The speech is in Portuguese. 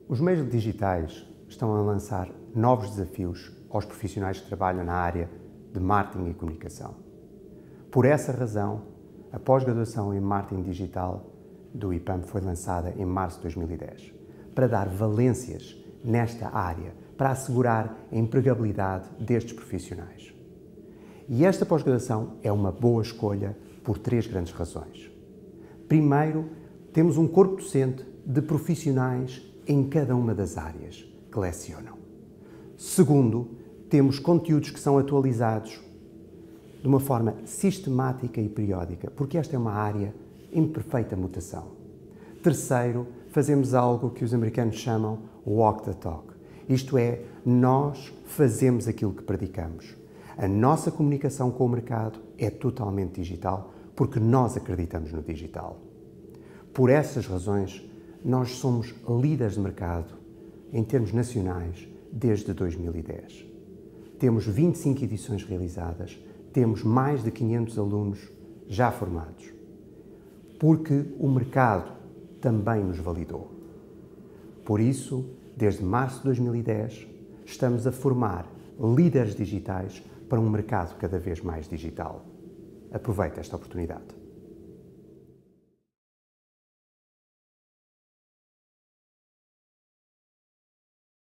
Os meios digitais estão a lançar novos desafios aos profissionais que trabalham na área de marketing e comunicação. Por essa razão, a pós-graduação em marketing digital do IPAM foi lançada em março de 2010, para dar valências nesta área, para assegurar a empregabilidade destes profissionais. E esta pós-graduação é uma boa escolha por três grandes razões. Primeiro, temos um corpo docente de profissionais em cada uma das áreas que lecionam. Segundo, temos conteúdos que são atualizados de uma forma sistemática e periódica, porque esta é uma área em perfeita mutação. Terceiro, fazemos algo que os americanos chamam walk the talk. Isto é, nós fazemos aquilo que predicamos. A nossa comunicação com o mercado é totalmente digital, porque nós acreditamos no digital. Por essas razões, nós somos líderes de mercado em termos nacionais desde 2010. Temos 25 edições realizadas, temos mais de 500 alunos já formados, porque o mercado também nos validou. Por isso, desde março de 2010, estamos a formar líderes digitais para um mercado cada vez mais digital. Aproveite esta oportunidade.